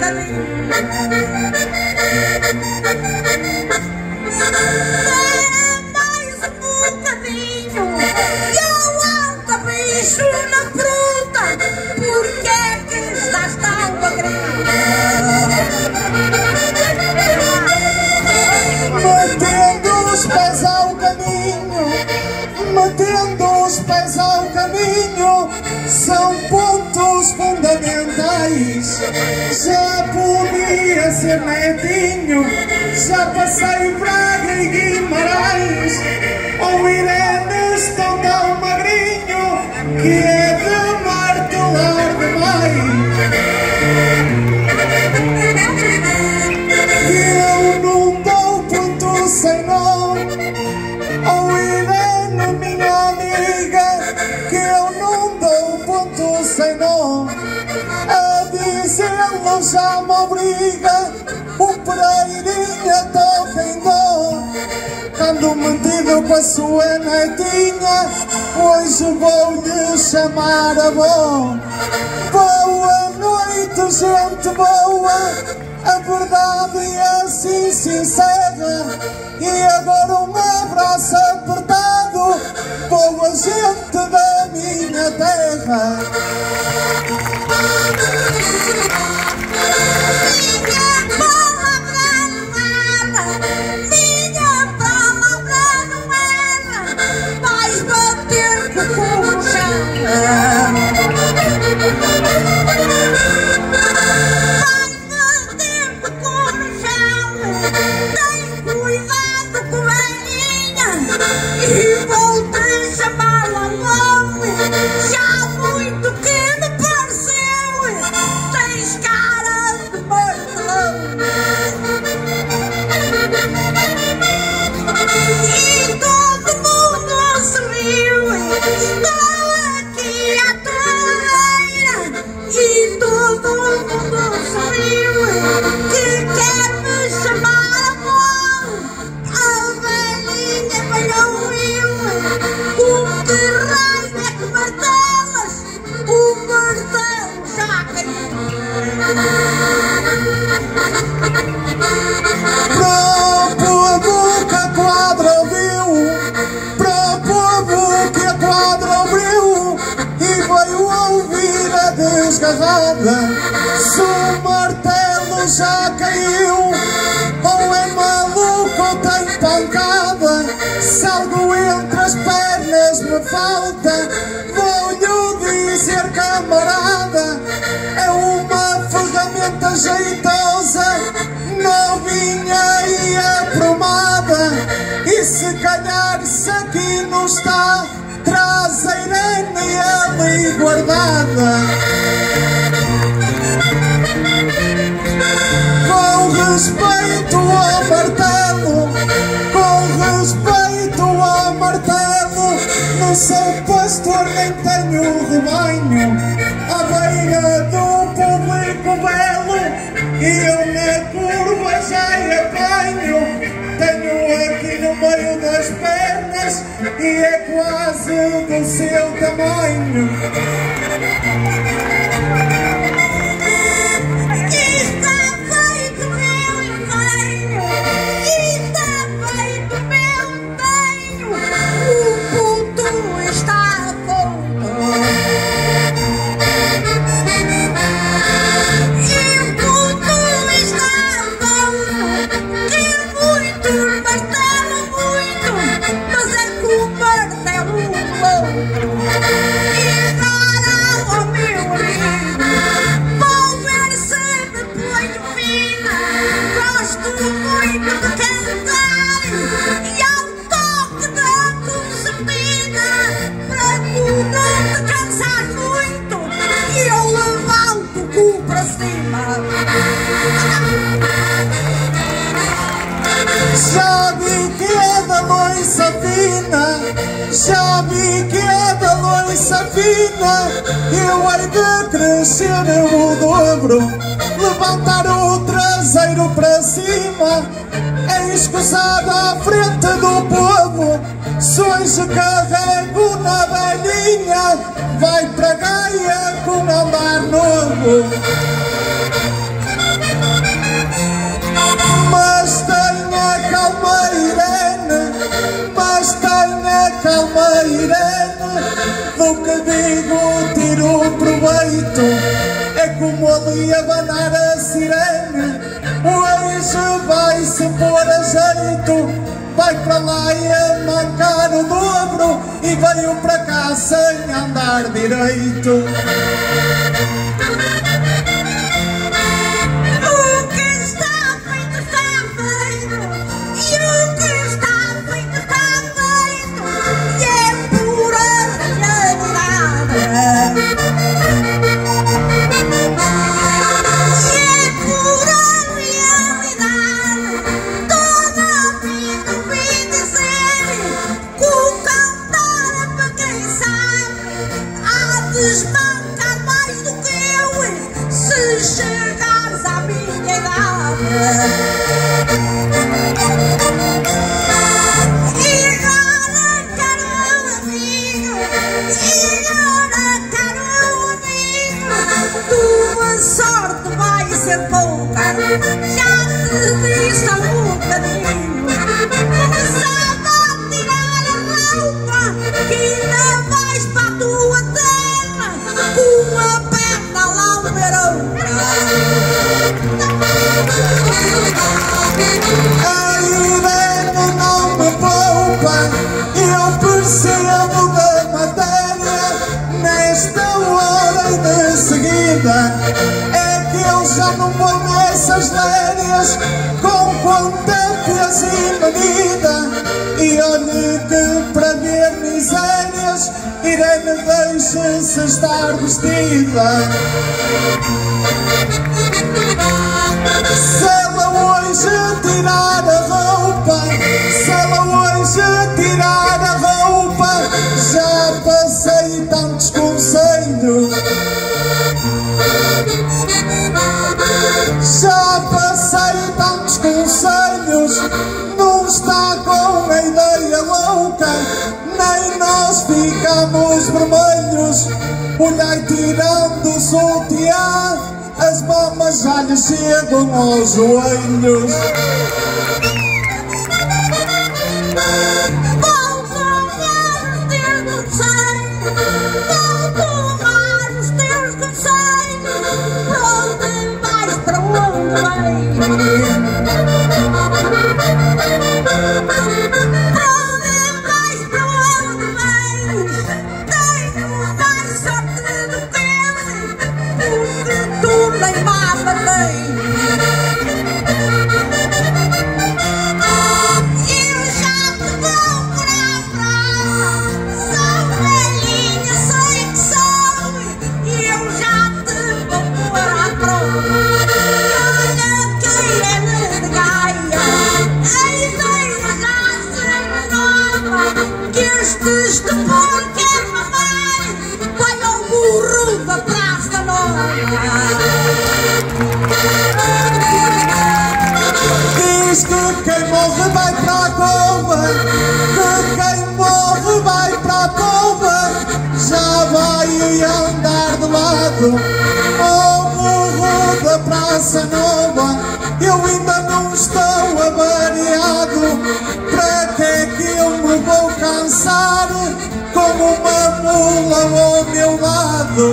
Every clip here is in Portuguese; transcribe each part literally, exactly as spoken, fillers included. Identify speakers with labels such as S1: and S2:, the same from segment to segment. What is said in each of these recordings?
S1: bocadinho. Mais um bocadinho. E eu ando bicho na fruta. Porque é que estás tão magrinho?
S2: Metendo os pés ao caminho, metendo os pés ao caminho, são pontos fundamentais. Já podia ser netinho, já passei Braga e Guimarães. O Irene estão tão magrinho que é de martelar demais. Eu não dou ponto sem nó. Oh Irene, minha amiga, que eu não dou ponto sem nó. A dizê-lo já me obriga, o Pereirinha toca em dó. Ando metido com a sua netinha, hoje vou-lhe chamar a avó. Boa noite, gente boa, a verdade é assim sincera. E agora um abraço apertado, boa gente da minha terra.
S1: Minha palavra não era, minha palavra não era, vais bater com o chão. E vou-te chamar lá nome, já muito que me pareceu, tens cara de martelão. E todo mundo se riu, estou aqui à tua beira. E todo mundo se riu, que quer me chamar avó. A velhinha falhou eu, o terreno é que martelas, o martelo já caiu.
S2: Para o povo que a quadra ouviu, para o povo que a quadra ouviu e veio ouvir a desgarrada, se o martelo já caiu, ou é maluco ou tem pancada. Se algo entre as pernas me falta, vou-lhe dizer, camarada, é uma ferramenta jeitosa, novinha e aprumada. E se calhar se aqui não está, traz a Irene ali guardada. Com respeito ao martelo, com respeito ao martelo, não sou pastor nem tenho rebanho. À beira do público belo, e eu na curva já apanho. Tenho aqui no meio das pernas, e é quase do seu tamanho. Já vi que é da loiça fina, já vi que é da loiça fina. Eu hei de crescer o dobro, levantar o traseiro para cima, é escusado à frente do povo. Se hoje carrego na velhinha, vai para Gaia com andar novo. como ali abanar a sirene. Hoje vai-se pôr a jeito, vai para lá e a mancar o dobro, e veio para cá sem andar direito.
S1: O que está feito está feito, e o que está feito está feito, e é pura realidade. E é pura realidade. Toda a vida ouvi dizer que o cantar é para quem sabe. Há de esmancar mais do que eu se chegares à minha idade. E agora, caro amigo, e agora, caro amigo, tua sorte vai ser pouca. Já te disse há um bocadinho, começava a tirar a roupa, que ainda vais para a tua terra com a perna lá berouca.
S2: A Irene não me poupa, eu percebo da matéria. Nesta hora e de seguida é que eu já não vou nessas férias, com contemplas e medida. E olhe que para ver misérias, Irene deixa-se estar vestida. Se ela hoje tirar a roupa, se ela hoje tirar a roupa, já passei tantos conselhos, já passei tantos conselhos. Não está com a ideia louca, nem nós ficamos vermelhos. Olhai tirando o sutiã, as mamas já lhe chegam aos joelhos.
S1: Vou tomar os teus conselhos, vou tomar os teus conselhos, para onde vais, para onde vais? Para onde vais, para onde vais? Tenho mais sorte do que ele, porque tu nem mama tens. Eu já te vou pôr à prova, sou velhinha, sei que sou, e eu já te vou pôr à prova. Olha quem é de Gaia, a ideia já se renova, que estes de pôr quer mamar, vai ao burro da Praça Nova.
S2: Diz que quem morre vai para a cova, que quem morre vai para a cova, já vai andar de lado ao burro da Praça Nova. Eu ainda não estou avariado, para que é que eu me vou cansar com uma mula ao meu lado?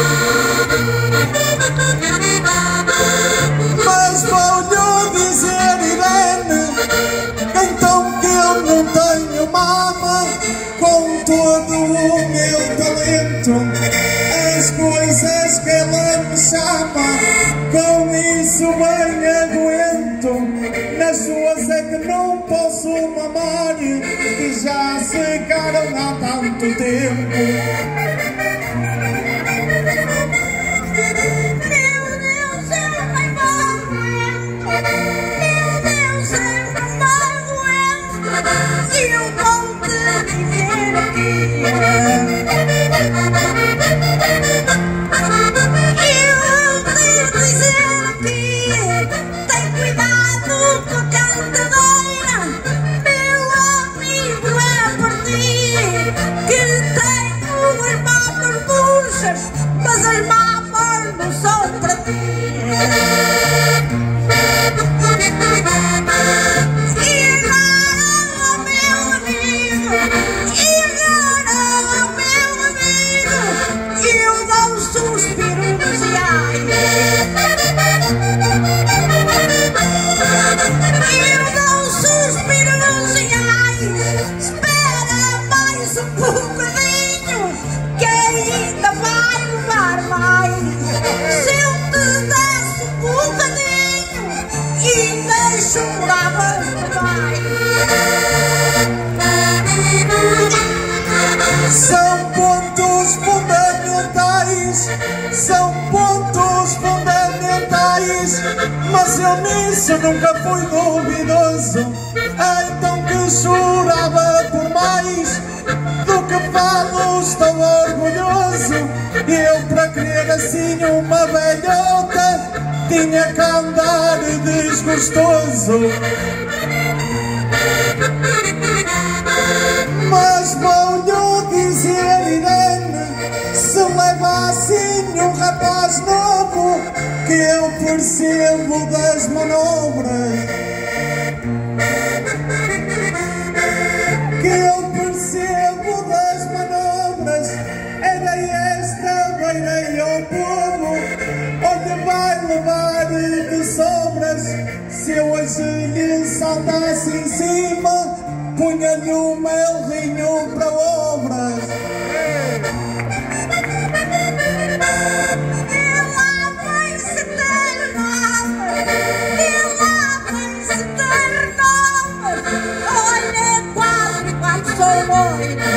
S2: Mas vou-lhe dizer, Irene, então que eu não tenho mama, com todo o meu talento, as coisas que ela me chama, com isso bem aguento. Nas suas é que não posso mamar, que já secaram há tanto tempo.
S1: Eu vou te dizer aqui, eu vou te dizer aqui, tem cuidado com a cantadeira, meu amigo, é por ti que tenho choravas demais.
S2: São pontos fundamentais, são pontos fundamentais, mas eu nisso nunca fui duvidoso. Então que chorava por mais do que falo, estou orgulhoso. Eu, para querer assim uma velhota, tinha que andar desgostoso. Mas vou-lhe dizer, Irene, se leva assim um rapaz novo, que eu percebo das manobras, que eu percebo das manobras. Era esta beirei ao povo, onde vai levar de sobras. Se eu hoje lhe saltasse em cima, punha-lhe o melrinho para obras.
S1: E lá vem-se ter nome, e lá vem-se ter nome. Olha, quatro, quatro sou loiro.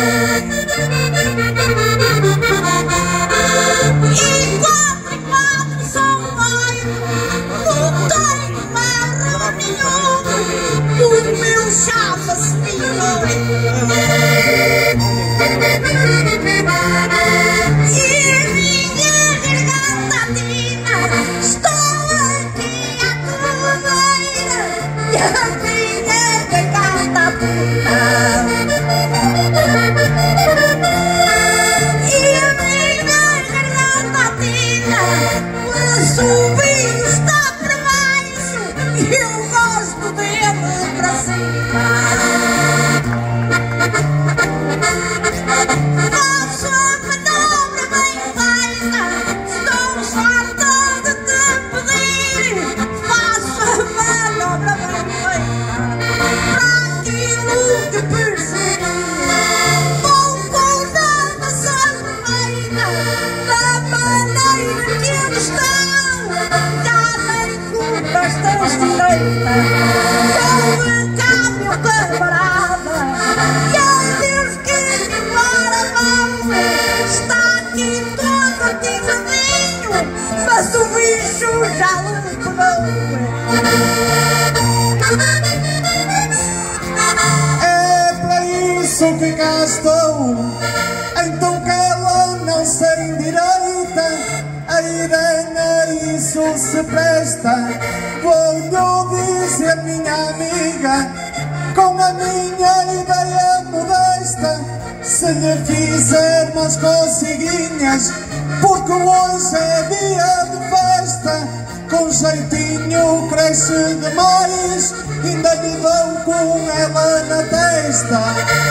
S1: E quatro, quatro sou loiro. Não tenho marrom nenhum. O meu chapa-se Pinóquio. E a minha garganta tina, estou aqui à tua beira. E a minha garganta puta. E a minha garganta tina, mas o vinho está para baixo e eu gosto dele para cima. Faço a manobra bem feita, estou farta de te pedir. Faço a manobra bem feita, para aquilo que percebi. Vou pôr na maçaneira, da maneira que eles estão. Já nem culpas tens direita. Ouve cá, meu camarada, e adeus que embora vão. Está aqui todo atiradinho, mas o bicho já lhe pegou.
S2: É para isso que cá estou, então que ela não se endireita. A Irene isso se presta. Vou-lhe dizer, minha amiga, com a minha ideia modesta, se lhe fizer umas coceguinhas, porque hoje é dia de festa, com jeitinho cresce demais, ainda lhe dão com ela na testa.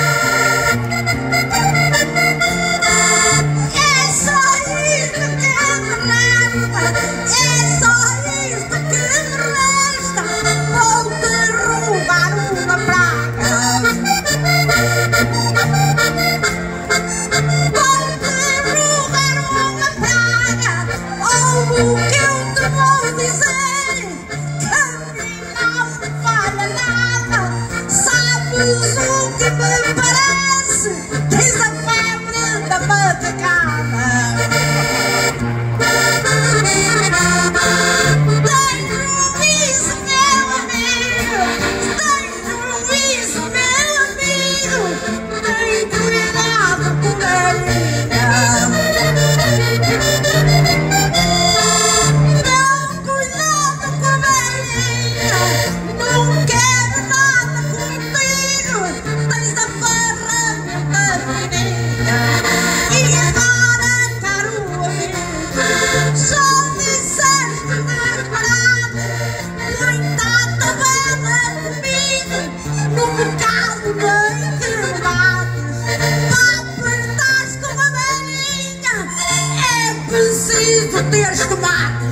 S1: É só isto que me resta, é só isto que me resta. Vou-te roubar uma praga, vou-te roubar uma praga. Ou o que eu te vou dizer, que a mim não me falha nada. Sabes o que me parece? Tens a febre da macacada. Tens juízo, meu amigo, tens juízo, meu amigo. Tem cuidado com a minha. Não, cuidado com a minha. Não quero nada contigo. Tens a ferramenta fininha. E agora, caro amigo, só disseste disparate. Muita tabela comigo, no mercado nem te levates. Para apertares com a velhinha, é preciso teres tomates.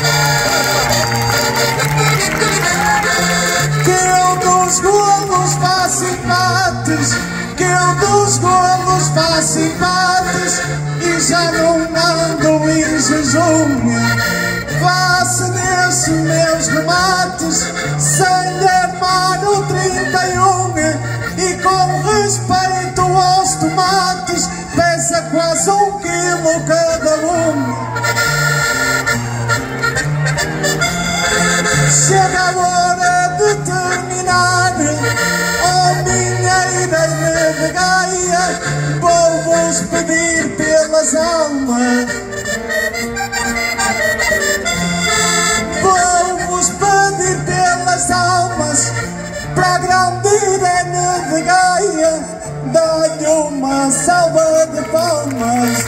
S2: Que eu dos golos faço empates, que eu dos golos faço empates, e já não ando em jejum. Faço nesses meus remates sem dá-lhe uma salva de palmas.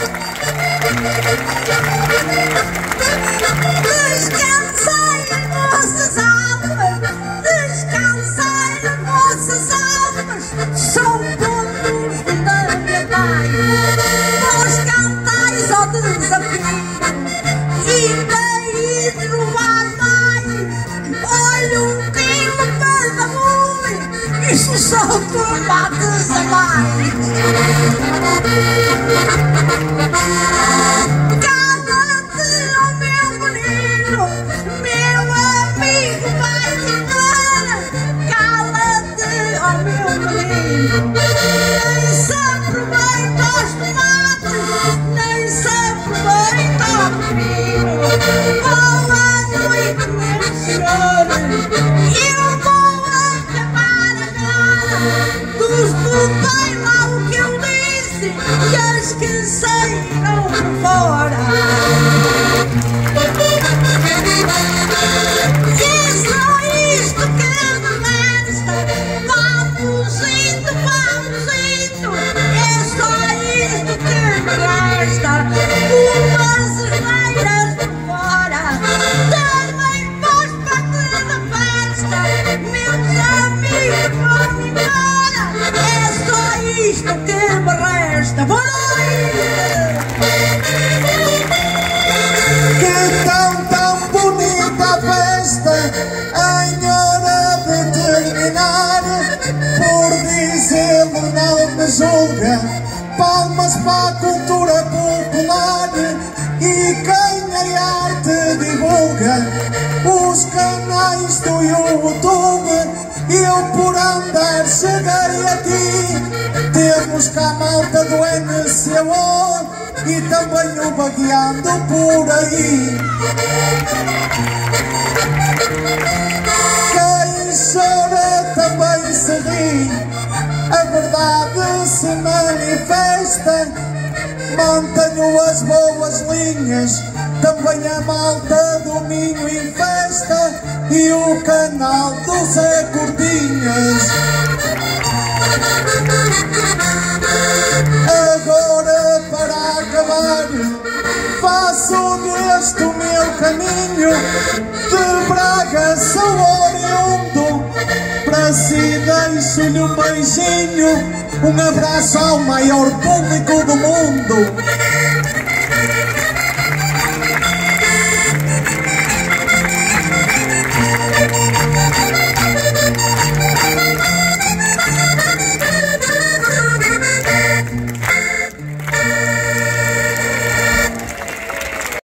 S1: Descansai as vossas almas, descansai as vossas almas, são pontos fundamentais. Vós cantais ao desafio e daí no ar mais. Olha um crime para muito, isso são combates a mais.
S2: Que tão, tão bonita festa, em hora de terminar. Por dizê-lo não me julga, palmas para a cultura popular. E quem a arte divulga, os canais do YouTube. Eu por andar cheguei aqui, temos cá a malta do N C O e também o vagueando por aí. Quem chora também se ri, a verdade se manifesta. Mantenho as boas linhas, também a malta do Minho em festa e o canal do Zé Cortinhas. Agora para acabar, faço deste o meu caminho, de Braga sou oriundo, para si deixo-lhe um beijinho, um abraço ao maior público do mundo.